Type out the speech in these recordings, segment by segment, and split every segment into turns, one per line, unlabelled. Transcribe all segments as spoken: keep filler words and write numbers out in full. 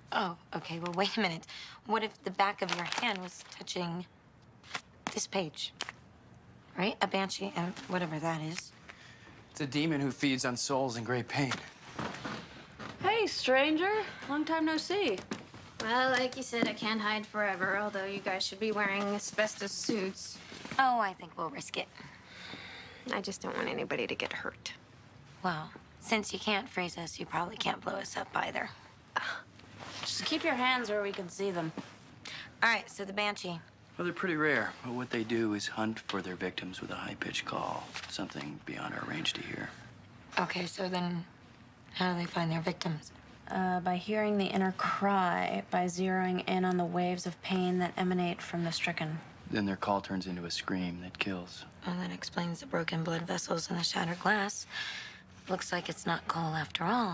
Oh, okay. Well, wait a minute. What if the back of your hand was touching this page? Right? A banshee, and whatever that is.
It's a demon who feeds on souls in great pain.
Hey, stranger. Long time no see.
Well, like you said, I can't hide forever, although you guys should be wearing asbestos suits.
Oh, I think we'll risk it.
I just don't want anybody to get hurt.
Well, since you can't freeze us, you probably can't blow us up either.
Just keep your hands where we can see them.
All right, so the banshee.
Well, they're pretty rare, but what they do is hunt for their victims with a high-pitched call, something beyond our range to hear.
Okay, so then how do they find their victims?
Uh, by hearing the inner cry, by zeroing in on the waves of pain that emanate from the stricken.
Then their call turns into a scream that kills.
Well, that explains the broken blood vessels and the shattered glass. Looks like it's not coal after all.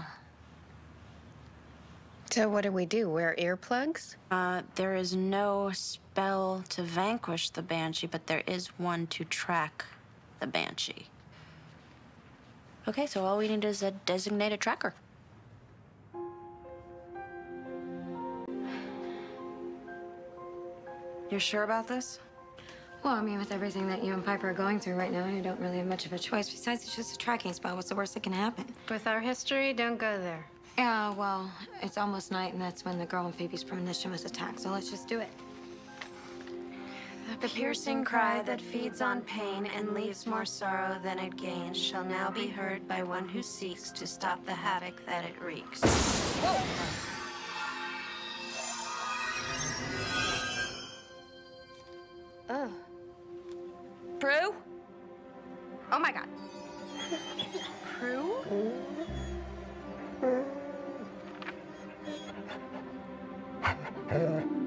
So what do we do? Wear earplugs?
Uh, there is no spell to vanquish the banshee, but there is one to track the banshee. Okay, so all we need is a designated tracker. You're sure about this?
Well, I mean, with everything that you and Piper are going through right now, you don't really have much of a choice. Besides, it's just a tracking spot. What's the worst that can happen?
With our history, don't go there.
Yeah, well, it's almost night, and that's when the girl in Phoebe's premonition was attacked, so let's just do it.
The piercing cry that feeds on pain and leaves more sorrow than it gains shall now be heard by one who seeks to stop the havoc that it wreaks.
Whoa!
Oh.
Prue?
Oh my God. Prue?
Uh.